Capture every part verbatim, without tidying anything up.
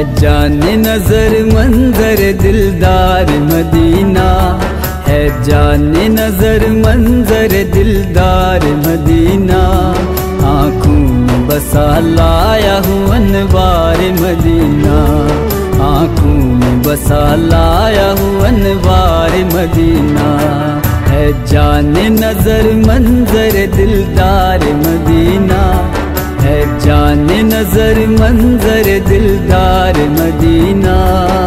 जाने नजर मंजर दिलदार मदीना, है जाने नजर मंजर दिलदार मदीना। आँखों में बसा लाया हूँ अनवार मदीना, आँखों में बसा लाया हूँ अनवार मदीना। है जाने नजर मंजर दिलदार मदीना, है जाने नजर मंजर दिलदार मदीना।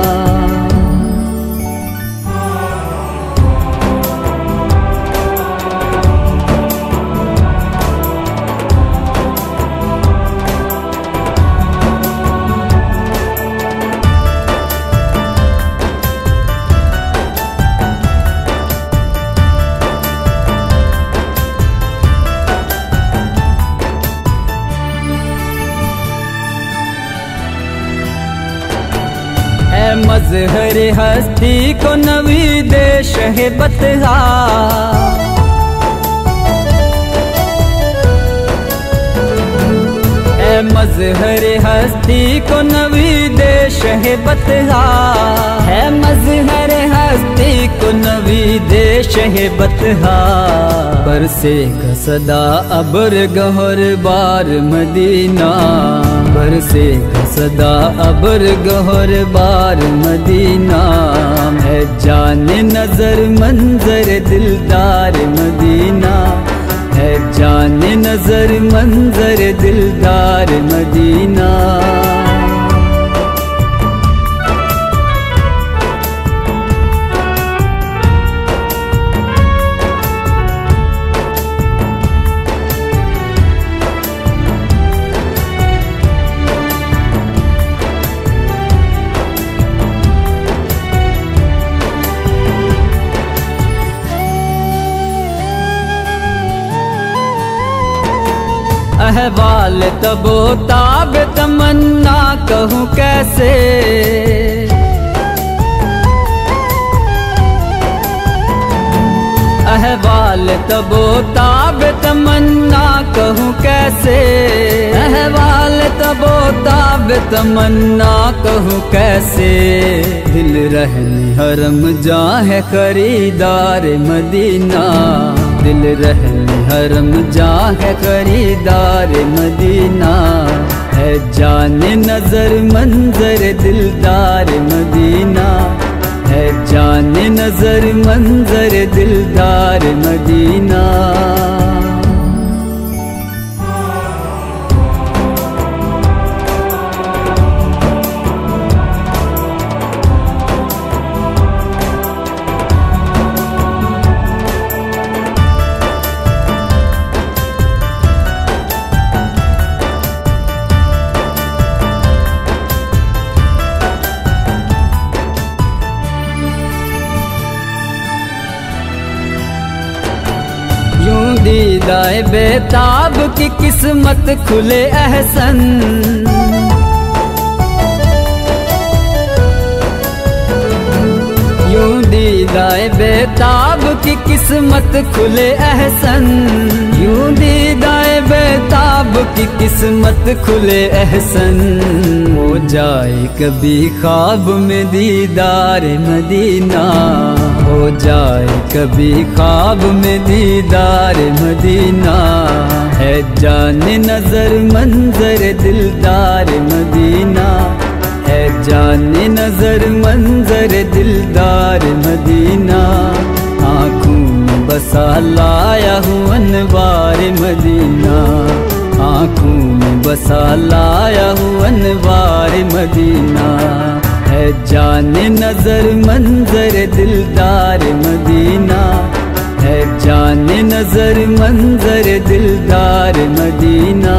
मज़हर हस्ती को नवी देश है बतहा, ए मज़हर हस्ती को नवी देश है बतहा, है मज़हर हस्ती को नवी देश है बतहा। बरसेगा सदा अबर गहर बार मदीना, बरसेगा सदा अबर गहर बार मदीना। है जाने नजर मंजर दिलदार मदीना, है जाने नजर मंजर दिलदार मदीना। अहवाल तबो ताब तमन्ना कहूँ कैसे, अहवाल तबो ताब तमन्ना कहूँ कैसे, अहवाल तबो ताब तमन्ना कहूँ कैसे। दिल रहने हरम जा है खरीदार मदीना, दिल रहने हरम जा है खरीदार मदीना। है जाने नजर मंजर दिलदार मदीना, है जाने नजर मंजर दिलदार मदीना। दीदाए बेताब की किस्मत खुले एहसन, यूं दीदाए बेताब की किस्मत खुले एहसन, यूं दीदाए बेताब की किस्मत खुले एहसन। हो जाए कभी ख्वाब में दीदार मदीना, हो जाए कभी ख्वाब में दीदार मदीना। है जाने नजर मंजर दिलदार मदीना, है जाने नजर मंजर दिलदार मदीना। आँखों में बसा लाया हूँ अनवार मदीना, आँखों में बसा लाया हूँ अनवार मदीना। है जाने नजर मंजर दिलदार मदीना, है जाने नजर मंजर दिलदार मदीना।